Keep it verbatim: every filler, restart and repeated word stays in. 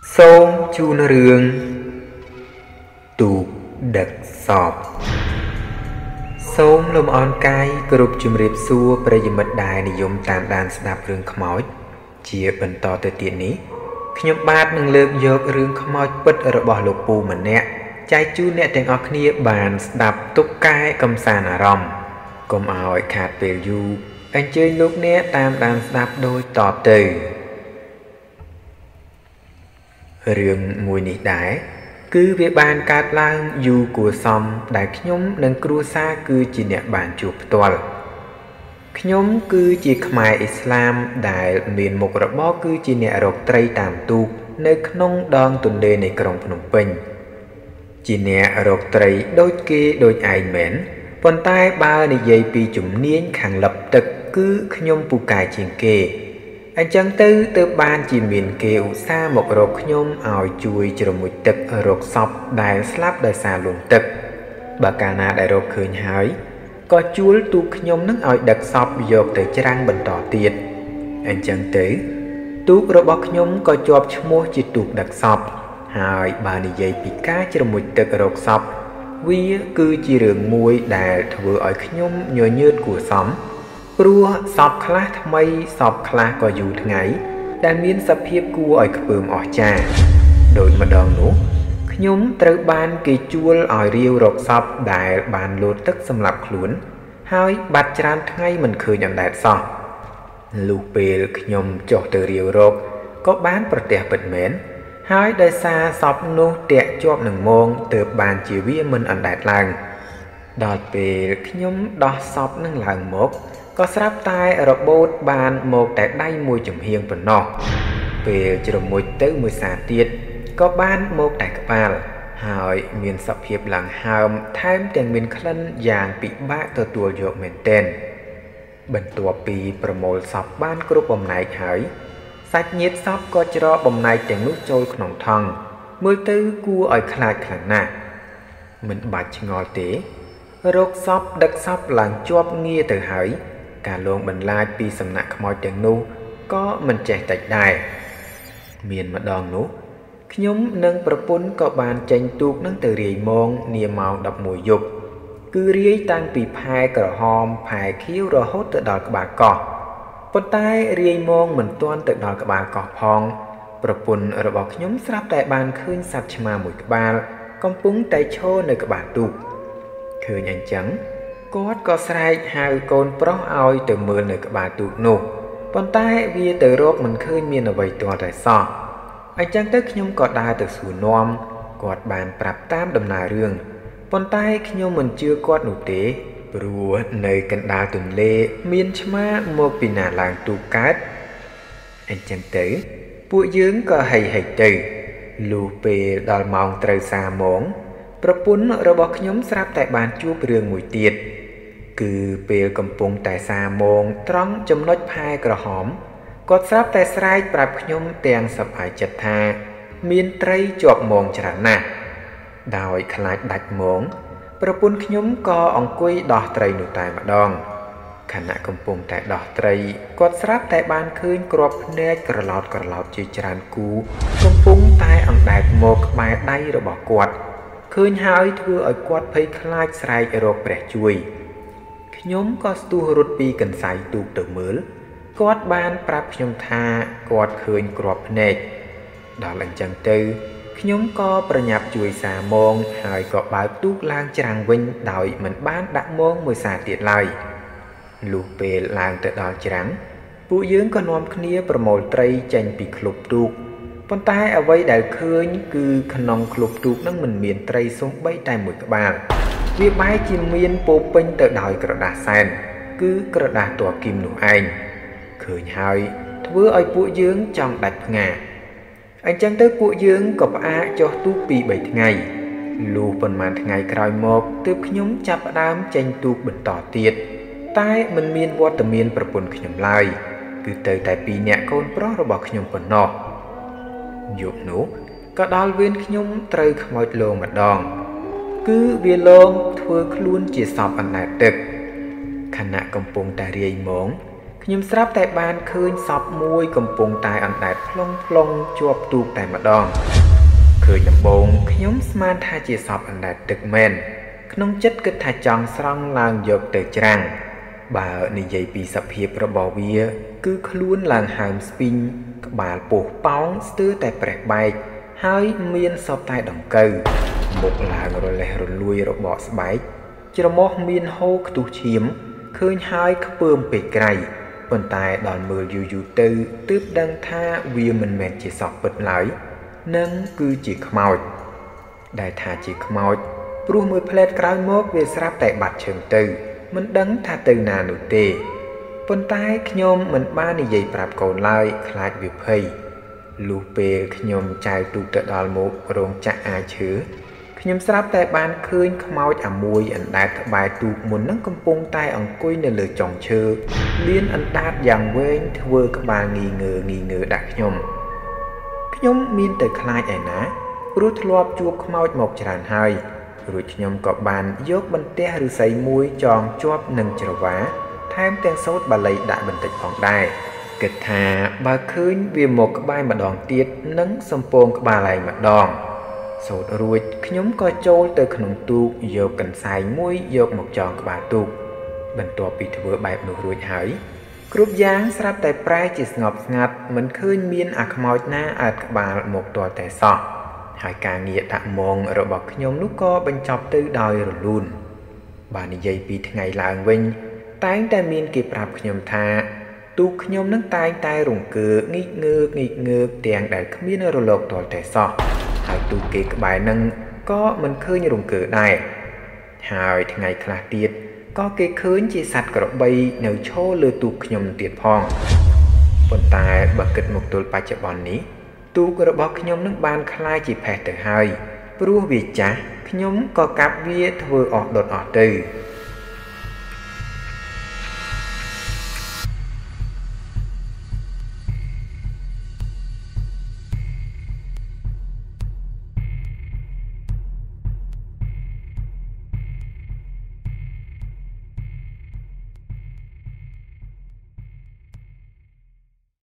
សូមជូនរឿងទូកដឹកសពសូមលំអរកាយគ្រប់ជំរាបសួរប្រិយមិត្តដែលនិយមតាមដានស្ដាប់រឿងខ្មោចជាបន្តទៅទៀតនេះខ្ញុំបាទនឹងលើកយករឿងខ្មោចពិតរបស់លោកពូម្នាក់ចែកជូនអ្នកទាំងអស់គ្នាបានស្ដាប់ទុកកែកំសាន្តអារម្មណ៍កុំឲ្យខាតពេលយូរអញ្ជើញលោកអ្នកតាមដានស្ដាប់ដូចតទៅរឿងមួយនេះដែរគឺវាបានកើតឡើងយូរគួរសមដែលខ្ញុំនិងគ្រួសារគឺជាអ្នកបានជួបផ្ទាល់ខ្ញុំគឺជាខ្មែរអ៊ីស្លាមដែលមានមុខរបរគឺជាអ្នករកត្រីតាមទូកនៅក្នុងដងទន្លេនៃក្រុងភ្នំពេញជាអ្នករកត្រីដូចគេដូចឯងមែនប៉ុន្តែបើនិយាយពីជំនាញខាងលឹបទឹកគឺខ្ញុំពូកែជាងគេអញ្ចឹងទៅទើបបានជាមានគេឧស្សាហ៍មករកខ្ញុំឲ្យជួយជ្រមុជទឹករកសពដែលស្លាប់ដោយសារលង់ទឹកបើកាលណាដែលរកឃើញហើយក៏ជួលទូកខ្ញុំនឹងឲ្យដឹកសពយកទៅច្រាំងបន្តទៀតអញ្ចឹងទៅទូករបស់ខ្ញុំក៏ជាប់ឈ្មោះជាទូកដឹកសពហើយបើនិយាយពីការជ្រមុជទឹករកសពវាគឺជារឿងមួយដែលធ្វើឲ្យខ្ញុំញញើតគួរសមព្រោះសពខ្លះថ្មីសពខ្លះក៏យូរថ្ងៃដែលមានសភាពគួរឲ្យខ្ពើមអស្ចារ្យដូចម្ដងនោះខ្ញុំត្រូវបានគេជួលឲ្យរាវរកសពដែលបានលោតទឹកសម្រាប់ខ្លួនហើយបាត់ច្រើនថ្ងៃមិនឃើញអណ្ដែតសោះលុះពេលខ្ញុំចុះទៅរាវរកក៏បានប្រទះពិតមែនហើយដោយសារសពនោះតាក់ជាប់នឹងមងទើបបានជាវាមិនអណ្ដែតឡើងដល់ពេលខ្ញុំដោះសពនឹងឡើងមកក៏ស្រាប់តែរបូតបានមកតែដៃមួយចំហៀងប៉ុណ្ណោះពេលជ្រមុជទៅមួយសាទៀតក៏បានមកតែក្បាលហើយមានសភាពឡើងហើមថែមទាំងមានក្លិនយ៉ាងពិបាកទទួលយកមែនទែនបន្ទាប់ពីប្រមូលសពបានគ្រប់បំណែកហើយសាច់ញាតិសពក៏ច្រកបំណែកទាំងនោះចូលក្នុងថង់មើលទៅគួរឲ្យខ្លាចខ្លាំងណាស់មិនបាច់ឆ្ងល់ទេរកសពដឹកសពឡើងជាប់ងារទៅហើយការលងបន្លាចពីសំណាក់ខ្មោចទាំងនោះក៏មិនចេះតិចដែរមានម្ដងនោះខ្ញុំនិងប្រពន្ធក៏បានចេញទូកនឹងទៅរាយម៉ោងនាម៉ោងដប់មួយយប់គឺរាយតាំងពីផែក្រហមផែខៀវរហូតទៅដល់ក្បាលកោះប៉ុន្តែរាយម៉ោងមិនទាន់ទៅដល់ក្បាលកោះផងប្រពន្ធរបស់ខ្ញុំស្រាប់តែបានឃើញសត្វឆ្មាមួយក្បាលកំពុងតែឈរនៅក្បាលទូកឃើញអញ្ចឹងគាត់ក៏ស្រែកហៅកូនប្រុសឲ្យទៅមើលនៅក្បាលទូកនោះប៉ុន្តែវាទៅរកមិនឃើញមានអ្វីទាល់តែសោះអញ្ចឹងទៅខ្ញុំក៏ដើរទៅសួរនាំគាត់បានប្រាប់តាមដំណើររឿងប៉ុន្តែខ្ញុំមិនជឿគាត់នោះទេព្រោះនៅកណ្ដាលទន្លេមានឆ្មាមកពីណាឡើងទូកកើតអញ្ចឹងទៅពួកយើងក៏ហីហិចទៅលុះពេលដល់ម៉ោងត្រូវសាម៉ោងប្រពន្ធរបស់ខ្ញុំស្រាប់តែបានជួបរឿងមួយទៀតគឺពេលកំពុងតែសាម៉ោងត្រង់ចំណុចផែក្រហមគាត់ស្រាប់តែស្រែកប្រាប់ខ្ញុំទាំងសប្បាយចិត្តថាមានត្រីជាប់ម៉ោងច្រើនណាស់ដោយខ្លាចដាច់ម៉ោងប្រពន្ធខ្ញុំក៏អង្គុយដោះត្រីនោះតែម្ដងខណៈកំពុងតែដោះត្រីគាត់ស្រាប់តែបានឃើញគ្រាប់ភ្នែកក្រឡោតក្រឡោតជាច្រើនគូកំពុងតែអណ្ដែតមកក្បែរដៃរបស់គាត់ឃើញហើយធ្វើឲ្យគាត់ភ័យខ្លាចស្រែករកព្រះជួយខ្ញុំក៏ស្ទុះរត់ពីកន្សែងទូកទៅមើលគាត់បានប្រាប់ខ្ញុំថាគាត់ឃើញគ្រាប់ភ្នែកដល់អញ្ចឹងទៅខ្ញុំក៏ប្រញាប់ជួយសាម៉ោងហើយក៏បើកទូកឡើងច្រាំងវិញដោយមិនបានដាក់ម៉ោងមួយសាទៀតឡើយលុះពេលឡើងទៅដល់ច្រាំងពួកយើងក៏នាំគ្នាប្រមូលត្រីចេញពីឃ្លុបទូកប៉ុន្តែអ្វីដែលឃើញគឺក្នុងឃ្លុបទូកនឹងមិនមានត្រីសូម្បីតែមួយក្បាលវាបែរជាមានពោពេញទៅដោយក្រដាសសែនគឺក្រដាសទ័រគីមនោះឯងឃើញហើយធ្វើឲ្យពួកយើងចង់ដាច់ភ្ងាអញ្ចឹងទៅពួកយើងក៏ផ្អាកចុះទូកពីរបីថ្ងៃលុះប៉ុន្មានថ្ងៃក្រោយមកទើបខ្ញុំចាប់ផ្ដើមចេញទូកបន្តទៀតតែមិនមានវត្តមានប្រពន្ធខ្ញុំឡើយគឺទៅតែពីរនាក់កូនប្រុសរបស់ខ្ញុំប៉ុណ្ណោះយប់នោះក៏ដល់វេនខ្ញុំត្រូវខ្មោចលងម្ដងគឺវាលងធ្វើខ្លួនជាសពអណ្ដែតទឹកខណៈកំពុងតែរាយម៉ោងខ្ញុំស្រាប់តែបានឃើញសពមួយកំពុងតែអណ្ដែតផ្លុងផ្លុងជាប់ទូកតែម្ដងឃើញដំបូងខ្ញុំស្មានថាជាសពអណ្ដែតទឹកមែនក្នុងចិត្តគិតថាចង់ស្រង់ឡើងយកទៅច្រាំងបើនិយាយពីសភាពរបស់វាគឺខ្លួនឡើងហើមស្ពីងក្បាលពោះប៉ោងស្ទើរតែប្រេះបែកហើយមានសពតែដង្កូវមុខឡើងរលេះរលួយរបកស្បែកច្រមុះមានហូរខ្ទុះឈាមឃើញហើយខ្ពើមពេកក្រៃប៉ុន្តែដល់មើលយូរយូរទៅទើបដឹងថាវាមិនមែនជាសពពិតឡើយនឹងគឺជាខ្មោចដែលថាជាខ្មោចព្រោះមួយផ្លែតក្រោយមកវាស្រាប់តែបាត់ឈឹងទៅមិនដឹងថាទៅណានោះទេប៉ុន្តែខ្ញុំមិនបាននិយាយប្រាប់កូនឡើយខ្លាចវាភ័យលុះពេលខ្ញុំចែវទូកទៅដល់មុខរោងចក្រអាឈើខ្ញុំស្រាប់តែបានឃើញខ្មោចអាមួយអណ្ដែតក្បែរទូកមុននឹងកំពុងតែអង្គុយនៅលើចុងឈើមានអណ្ដាតយ៉ាងវែងធ្វើក្បាលងីងើងីងើដាក់ខ្ញុំខ្ញុំមានតែខ្លាចឯណាព្រោះធ្លាប់ជួបខ្មោចមកច្រើនហើយរួចខ្ញុំក៏បានយកបន្ទះឫស្សីមួយចងជាប់នឹងច្រវាថែមទាំងសូត្របាលីដាក់បន្តិចផងដែរគិតថាបើឃើញវាមកក្បែរម្ដងទៀតនឹងសំពងក្បាលឯងម្ដងសូត្ររួចខ្ញុំក៏ចូលទៅក្នុងទូកយកកន្សែងមួយយកមកចងក្បាលទូកបន្ទាប់ពីធ្វើបែបនោះរួចហើយគ្រប់យ៉ាងស្រាប់តែប្រែជាស្ងប់ស្ងាត់មិនឃើញមានអាខ្មោចណាអើតក្បាលមកទាល់តែសោះហើយការងារដាក់មងរបស់ខ្ញុំនោះក៏បញ្ចប់ទៅដោយរលូនបាននិយាយពីថ្ងៃឡើងវិញតែងតែមានគេប្រាប់ខ្ញុំថាទូកខ្ញុំនឹងតែងតែរង្គើងីកងើកងីកងើកទាំងដែលគ្មានរលកទាល់តែសោះហើយទូកគេក្បែរនឹងក៏មិនឃើញរង្គើដែរហើយថ្ងៃខ្លះទៀតក៏គេឃើញជាសត្វក្របីនៅឈរលើទូកខ្ញុំទៀតផងប៉ុន្តែបើគិតមកទល់បច្ចុប្បន្ននេះទូករបស់ខ្ញុំនឹងបានคล้ายជាផេះទៅហើយព្រោះវាចាស់ខ្ញុំក៏កាប់វាធ្វើអស់ដុតអស់ទៅ